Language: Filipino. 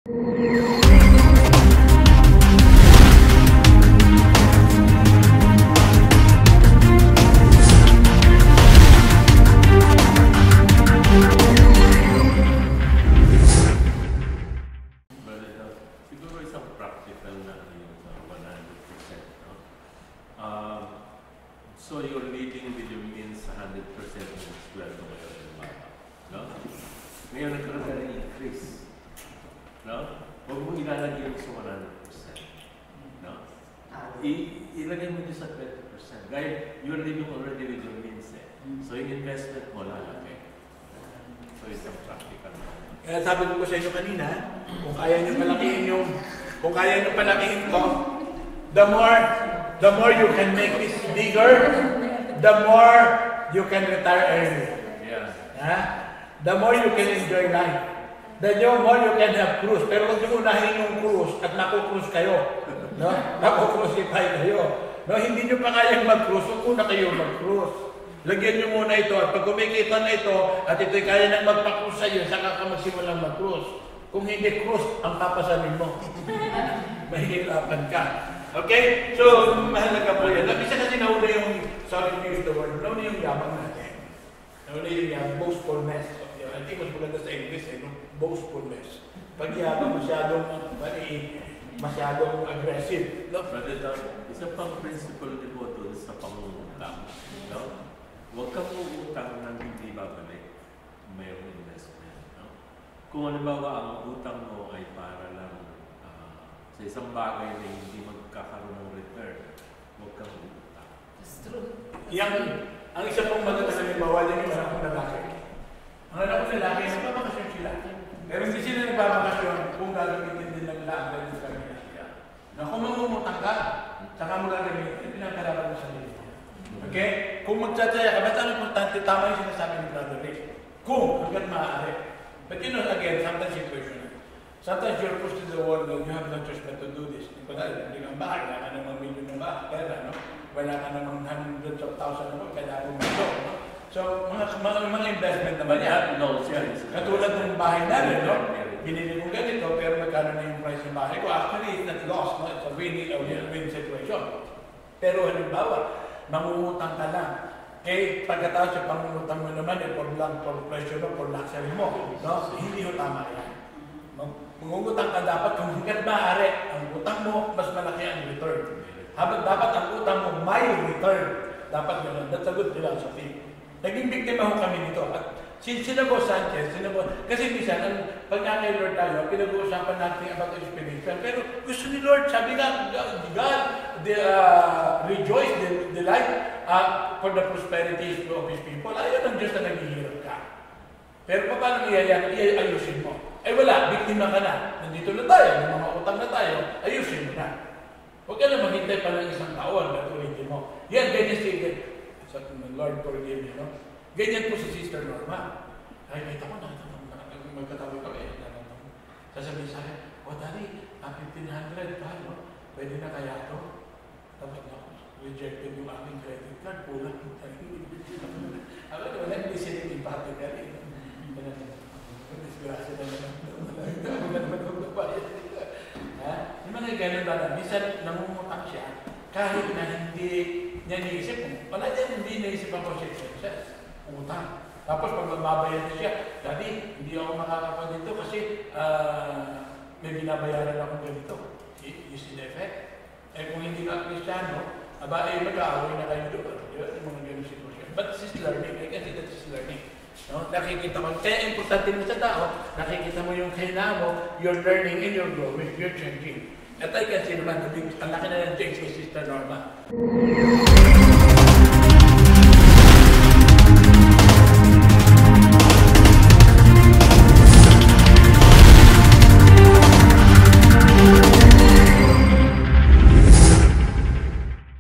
Siguro isang practical na yung 100%. No? So you're leading with your means 100% ng sweldo mo yung bata. No? Ngayon nagkaroon ka ng increase. No? Huwag mong ilalagay yung sa 100%. No? Ilagay mo din sa 20%. Gaya, you're living already with your means. So yung investment mo lalaki. So isang practical na. Kaya sabi ko sa inyo kanina, kung kaya nyo palakihin to, the more you can make this bigger, the more you can retire early. Yeah. The more you can enjoy life. The more you can have cruise. Pero kung unahin yung cruise at naku-cruise kayo, no? Naku-crucify kayo. No? Hindi nyo pa kayang mag-cruise, kung una kayo mag-cruise. Lagyan nyo muna ito at pag kumikita na ito at ito'y kaya nang magpa-cruise sa iyo, saka ka magsimulang mag-cruise. Kung hindi cruise, ang papasanin mo. Mahihirapan ka. Okay? So, mahalaga po yan. Isa kasi nauna yung, sorry to use the word, nauna yung yabang natin. Nauna yung boastfulness. I think mas maganda sa English, boastfulness. Pag yabang masyadong aggressive. No, brother, isa pang principle din po doon sa pangungutang. No? Huwag kang uutang nang hindi babalik. Mayroong investment. No? Kung halimbawa ang utang mo ay para lang sa isang bagay na hindi magkakaroon ng return, huwag kang uutang. That's true. Ang isa pong maganda sa halimbawa yan yung anak kong lalaki. Ang anak kong lalaki, nagbabakasyon sila. Pero hindi sila nagbabakasyon kung gagamitin din ng lahat ng kanila. Na kung mangungutang ka, saka mo gagamitin, pinagkarapan mo sa sarili. Okay? Kung magtsataya ka, ba't ang importante, tama yung sinasabi ni Brother Rick. Kung hanggang maaari. But you know, again, sometimes situational. Sometimes you're pushed to the wall that you have no choice but to do this. Hindi kang bahay, wala ka namang milyon ng bahay, pera, no? Wala ka namang hundreds of thousands of kailangan mo ito, no? So, mga investment naman yan. Katulad ng bahay namin, no? Binili ko ganito, pero magkano na yung price ng bahay ko. Actually, it's not lost, no? It's a win-win situation. Pero halimbawa, mangungutang ka lang. Eh, pagkatapos yung pangungutang mo naman, for pleasure mo, for luxury mo. No? Hindi ho tama yan. Mangungutang ka dapat, kung hanggang maaari, ang utang mo, mas malaki ang return. Dapat ang utang mo, may return. Dapat gano'n. That's a good philosophy. Naging biktima ho kami nito. At sinago Sanchez, kasi minsan, pag kay Lord tayo, pinag-uusapan natin about the spiritual. Pero gusto ni Lord, sabi nga, God, rejoice, delight for the prosperity of His people. Ayaw ng Diyos na naghihirap ka. Pero paano ayusin mo? Ay wala, biktima ka na. Nandito na tayo, may mga utang na tayo, ayusin mo na. Huwag ka na maghintay pa ng isang taon na ulitin mo. Yan, ganyan sige. Lord forgive me, no? Ganyan po si Sister Norma. Ay, kita ko, magkatabi kami. Sasabihin sa akin, Daddy, 1,500 pa, no? Pwede na kaya ito? Tapos na, rejected yung aking credit card, kulang. Ako, wala yung listening emphatically. Disgrasya na naman. Yung mga ganun ba? Minsan, namumutang siya, kahit na hindi niya naisip mo. Wala niya hindi naisip ang consequences. Utang. Tapos pag magbabayad na siya, Daddy, hindi ako makakapag dito kasi may binabayaran ako ganito. You see the effect? Eh kung hindi ka Kristiyano, mag-aaway na kayo doon. Yung mga ganun sitwasyon. But this is learning. I can see that this is learning. No? Nakikita mo. Kaya importante mo sa tao, nakikita mo yung kailangan mo, you're learning and you're growing, you're changing. At I can see naman, ang laki na ng change ni Sister Norma.